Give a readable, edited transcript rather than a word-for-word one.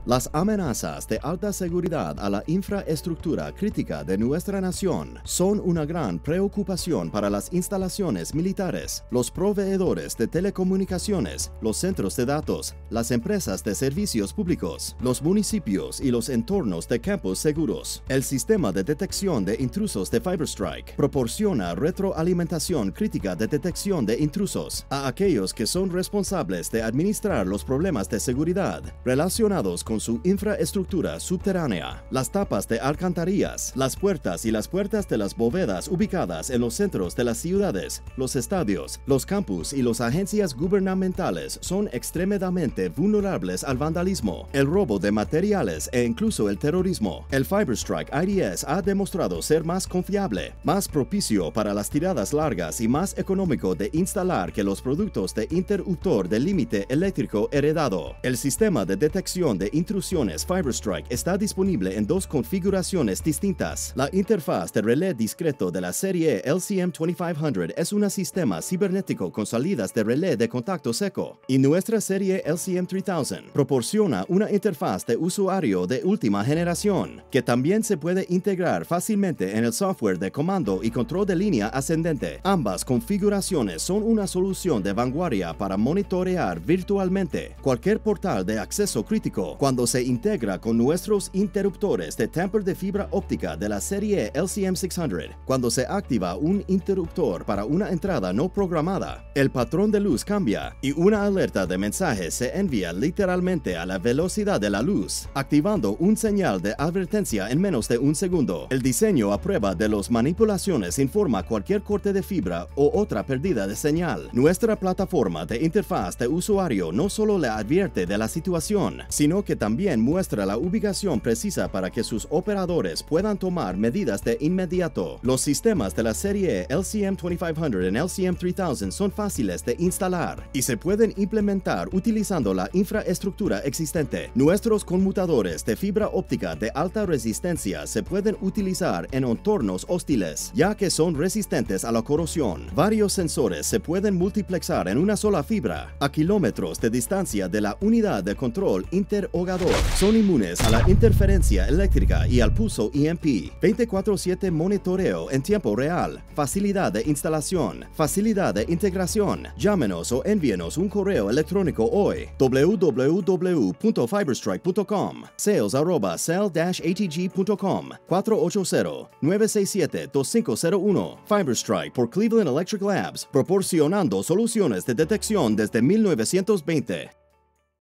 Las amenazas de alta seguridad a la infraestructura crítica de nuestra nación son una gran preocupación para las instalaciones militares, los proveedores de telecomunicaciones, los centros de datos, las empresas de servicios públicos, los municipios y los entornos de campos seguros. El sistema de detección de intrusos de Fiberstrike proporciona retroalimentación crítica de detección de intrusos a aquellos que son responsables de administrar los problemas de seguridad relacionados con su infraestructura subterránea, las tapas de alcantarillas, las puertas y las puertas de las bóvedas ubicadas en los centros de las ciudades, los estadios, los campus y las agencias gubernamentales son extremadamente vulnerables al vandalismo, el robo de materiales e incluso el terrorismo. El Fiberstrike IDS ha demostrado ser más confiable, más propicio para las tiradas largas y más económico de instalar que los productos de interruptor de límite eléctrico heredado. El sistema de detección de intrusiones Fiberstrike está disponible en dos configuraciones distintas. La interfaz de relé discreto de la serie LCM2500 es un sistema cibernético con salidas de relé de contacto seco, y nuestra serie LCM3000 proporciona una interfaz de usuario de última generación, que también se puede integrar fácilmente en el software de comando y control de línea ascendente. Ambas configuraciones son una solución de vanguardia para monitorear virtualmente cualquier portal de acceso crítico cuando se integra con nuestros interruptores de tamper de fibra óptica de la serie LCM600. Cuando se activa un interruptor para una entrada no programada, el patrón de luz cambia y una alerta de mensaje se envía literalmente a la velocidad de la luz, activando un señal de advertencia en menos de un segundo. El diseño a prueba de las manipulaciones informa cualquier corte de fibra o otra pérdida de señal. Nuestra plataforma de interfaz de usuario no solo le advierte de la situación, sino que también muestra la ubicación precisa para que sus operadores puedan tomar medidas de inmediato. Los sistemas de la serie LCM2500 y LCM3000 son fáciles de instalar y se pueden implementar utilizando la infraestructura existente. Nuestros conmutadores de fibra óptica de alta resistencia se pueden utilizar en entornos hostiles, ya que son resistentes a la corrosión. Varios sensores se pueden multiplexar en una sola fibra a kilómetros de distancia de la unidad de control interrogador. Son inmunes a la interferencia eléctrica y al pulso EMP. 24/7 monitoreo en tiempo real. Facilidad de instalación. Facilidad de integración. Llámenos o envíenos un correo electrónico hoy. www.fiberstrike.com. sales@cell-atg.com. 480-967-2501. Fiberstrike por Cleveland Electric Labs, proporcionando soluciones de detección desde 1920.